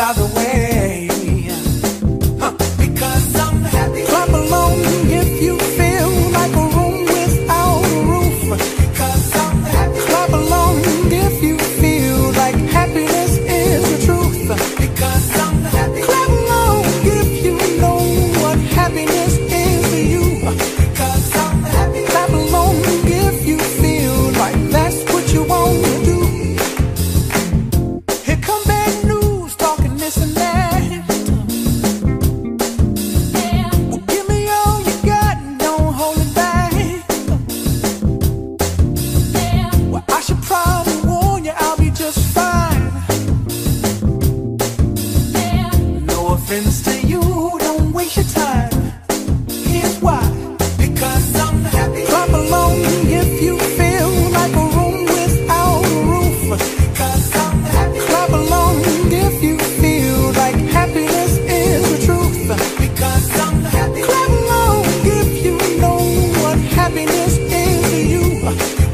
by the way. Because I'm happy. Clap along if you feel like a room without a roof. Because I'm happy. Clap along if you feel like happiness is the truth. Because I'm happy. Clap along if you know what happiness is to you. Because I'm happy. Clap along if you feel like that's what you want to do. Here come bad news, talking this and that. Well, give me all you got and don't hold it back. Well, I should probably warn you, I'll be just fine. No offense to you, don't waste your time. Here's why. Because I'm happy. Clap along if you feel like a room without a roof. Because I'm happy. Clap along if you feel like happiness is the truth. Because I'm happy. Clap along if you know what happiness is to you.